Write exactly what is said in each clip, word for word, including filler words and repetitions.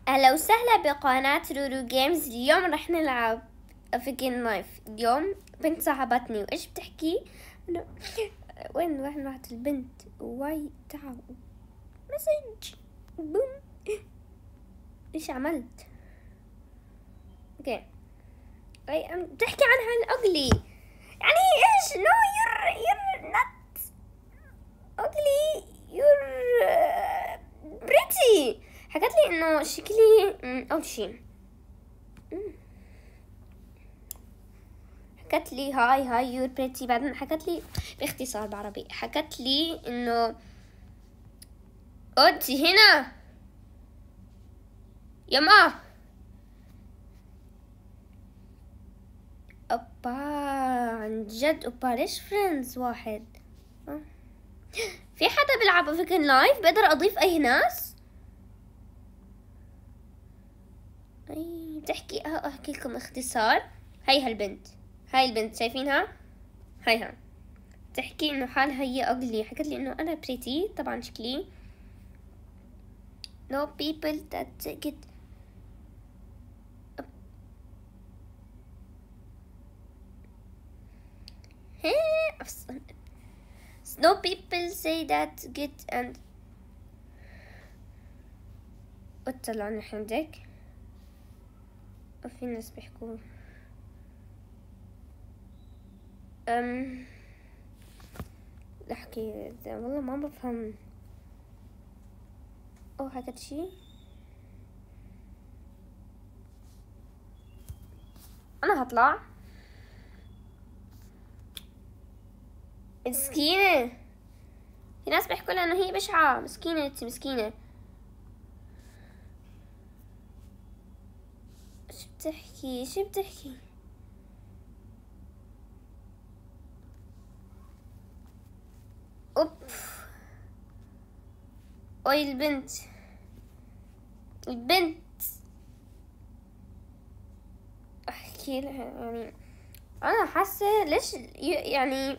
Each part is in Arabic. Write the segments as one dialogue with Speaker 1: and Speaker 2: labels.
Speaker 1: أهلا وسهلا بقناة رورو جيمز. اليوم رح نلعب افيكين لايف. اليوم بنت صاحبتني وإيش بتحكي؟ أنا وين وين راحت البنت؟ واي تعال مسج بوم. إيش عملت؟ اوكي أي أم بتحكي عنها الأغلي، يعني إيش؟ نو يور يور نوت أغلي، يور بريتي. حكت لي إنه شكلي أول شي حكت لي هاي هاي يور بريتي. بعدين حكت لي باختصار بعربي، حكت لي إنه أنتي هنا يا ما. أوبا عن جد أوبا، ليش فريندز واحد؟ أه. في حدا بيلعب افريكان لايف؟ بقدر أضيف أي ناس؟ أي بتحكي أه أحكي لكم اختصار. هاي هالبنت، هاي البنت شايفينها؟ هايها تحكي إنه حالها هي أغلي. حكت لي إنه أنا بريتي، طبعا شكلي no people that get no people say that get and اطلعوا عندك. وفي ناس بيحكوا أم احكي والله ما بفهم. او حكت شي انا هطلع مسكينة. في ناس بيحكوا لها انه هي بشعة. مسكينة انتي مسكينة. شو بتحكي شو بتحكي؟ اوب اوي البنت البنت احكي لها يعني انا حاسة ليش يعني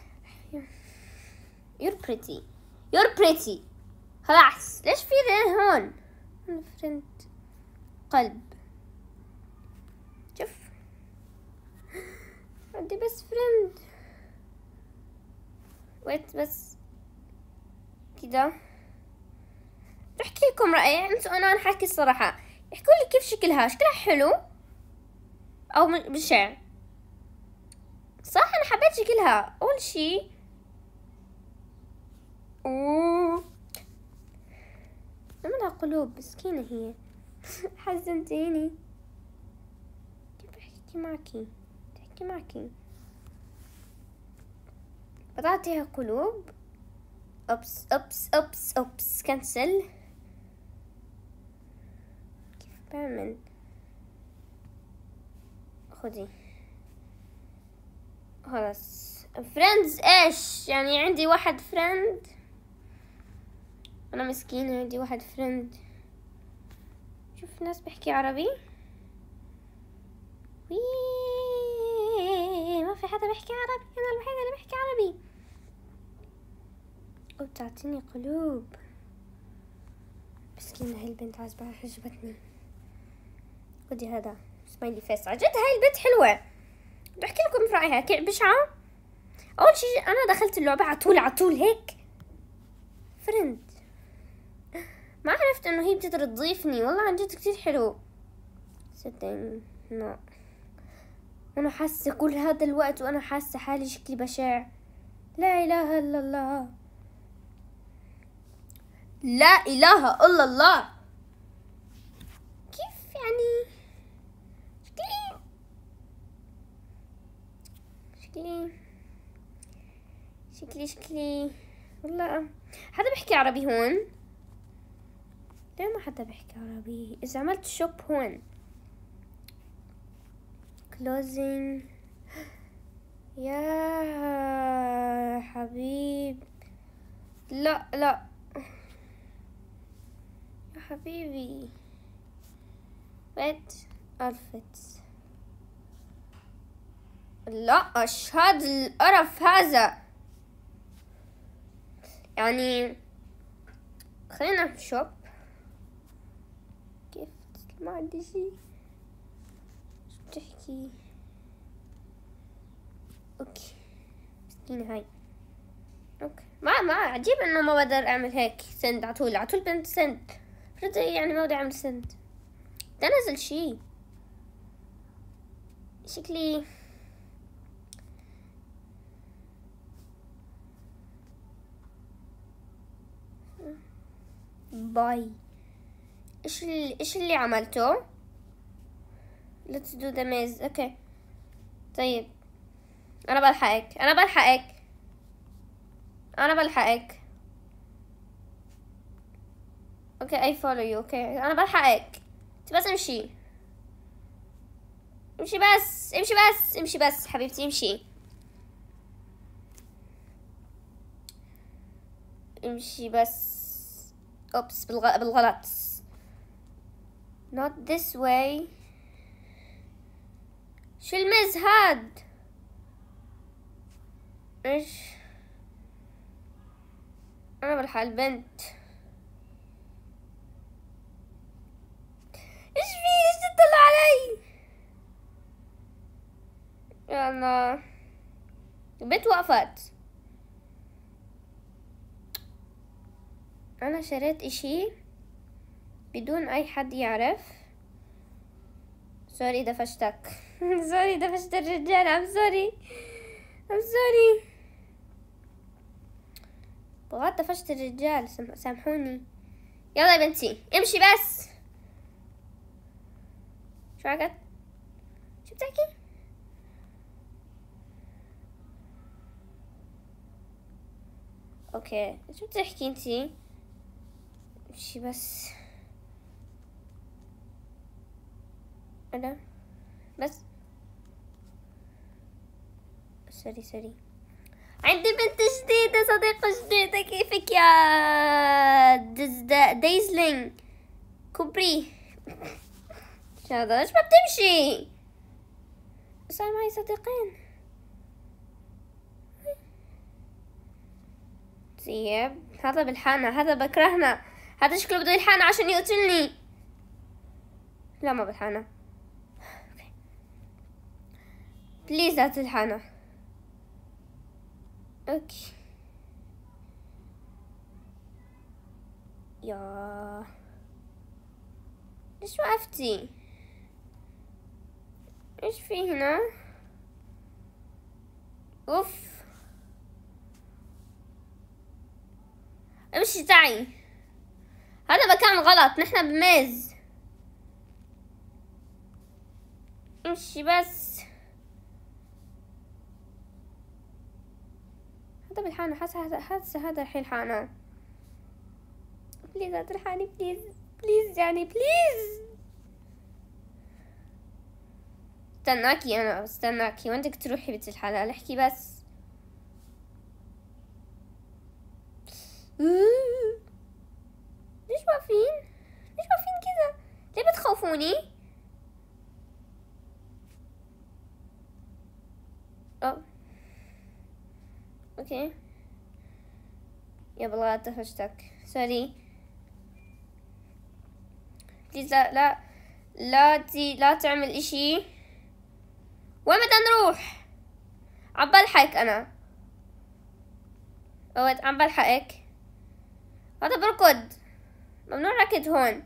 Speaker 1: you're pretty you're pretty خلاص. ليش في هون فريند قلب؟ شوف عندي بس فريند ويت بس كده. بحكي لكم رأيي انتوا. انا نحكي الصراحة، احكوا لي كيف شكلها. شكلها حلو او بشع؟ صح انا حبيت شكلها اول شي. اوه عملها قلوب مسكينة هي. حزنتيني. كيف احكي معكي؟ تحكي معكي بتعطيها قلوب. أبس أبس أبس أبس كنسل. كيف بعمل؟ خدي خلاص. فريندز ايش يعني؟ عندي واحد فريند. انا مسكينة عندي واحد فريند. شوف ناس بحكي عربي. وي ما في حدا بحكي عربي، انا الوحيدة اللي بحكي عربي. وبتعطيني قلوب. مسكينة هاي البنت عجبها عجبتني. خدي هذا سمايلي فيس. عجد هاي البنت حلوة. بحكي لكم في رأيها كيف بشعة. اول شي انا دخلت اللعبة عطول عطول هيك فريند. ما عرفت انه هي بتقدر تضيفني. والله عن جد كتير حلو. صدقني نو. انا حاسة كل هذا الوقت وانا حاسة حالي شكلي بشع. لا اله الا الله، لا اله الا الله. كيف يعني شكلي شكلي شكلي شكلي والله. حدا بيحكي عربي هون؟ ليه ما حدا بيحكي عربي؟ إذا عملت شوب هون closing يا حبيب. لا لا يا حبيبي. wait outfits. لا أشهد القرف هذا يعني. خلينا نشوف كيف ما عندي شي. شو بتحكي؟ اوكي مسكينة هاي. اوكي ما ما عجيب انه ما بقدر اعمل هيك سند عطول عطول بنت سند. فرد يعني ما بدي اعمل سند. بدي انزل شي شكلي. باي. ايش اللي ايش اللي عملته؟ let's do the maze. اوكي طيب انا بلحقك انا بلحقك انا بلحقك. اوكي I follow you. اوكي انا بلحقك. بس امشي امشي بس امشي بس امشي بس حبيبتي امشي امشي بس. اوبس بالغ... بالغلط. not this way. شو المز هاد؟ ايش؟ انا بلحق البنت. ايش في؟ ليش تطلع علي؟ يا الله البنت وقفت. انا شريت اشي بدون اي حد يعرف. سوري دفشتك. سوري دفشت الرجال. ام سوري ام سوري بغض دفشت الرجال سامحوني. يلا يا بنتي امشي بس. شو عقد؟ شو بتحكي؟ اوكي شو بتحكي انتي؟ امشي بس. انا بس سوري سوري. عندي بنت جديدة صديقة جديدة. كيفك يا دز دايزلينج كوبري؟ شو هذا؟ ليش ما بتمشي؟ صار معي صديقين. طيب هذا بالحانة هذا بكرهنا. هذا شكله بده يلحقنا عشان يقتلني. لا ما بالحانة. بليز لا تلحقنا. اوكي يا ليش وقفتي؟ ايش في هنا؟ اوف امشي تعي. هذا مكان غلط. نحن بميز. امشي بس. هذا بالحانة. حاسة هذا حاسة هذا الحين حانة. بليز لا تلحقني بليز بليز يعني بليز. استناكي انا استناكي. وين بدك تروحي بنت الحلال؟ احكي بس. ليش واقفين؟ ليش واقفين كذا؟ ليه بتخوفوني؟ أو. اوكي يا بالغلط دفشتك. سوري بليز لا لا لا تي لا تعمل اشي. وين بدنا نروح؟ عم بلحقك انا. اوت عم بلحقك. هذا بركض. ممنوع ركض هون.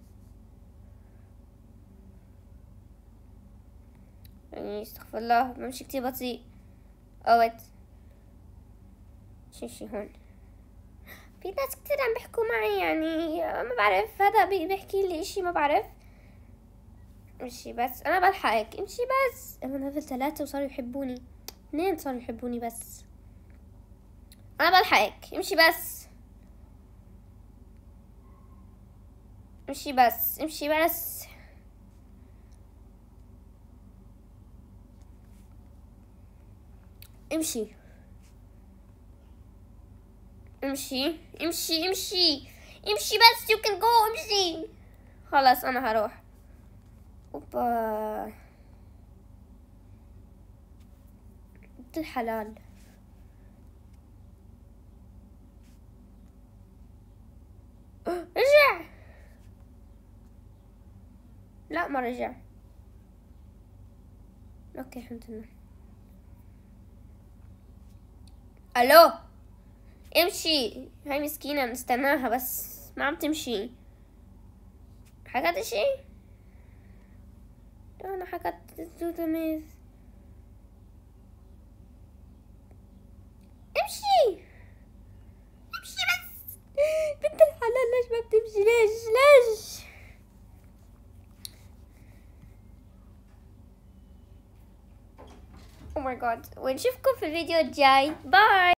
Speaker 1: يعني استغفر الله بمشي كتير بطيء. اوت شي شي هون. في ناس كتير عم بيحكوا معي يعني ما بعرف. هذا بيحكي لي اشي ما بعرف. امشي بس انا بلحقك. امشي بس. انا ليفل ثلاثة وصاروا يحبوني. اثنين صاروا يحبوني بس. انا بلحقك. امشي بس امشي بس امشي بس. امشي امشي امشي امشي امشي بس. you can go. امشي خلاص انا هروح. اوبا بنت الحلال. رجع. لا ما رجع. اوكي الحمد لله. الو امشي، هاي مسكينة نستناها بس ما عم تمشي. حكت اشي؟ انا حكت تميز. امشي امشي بس. بنت الحلال ليش ما بتمشي؟ ليش ليش؟ او ماي جاد. ونشوفكم في الفيديو الجاي. باي.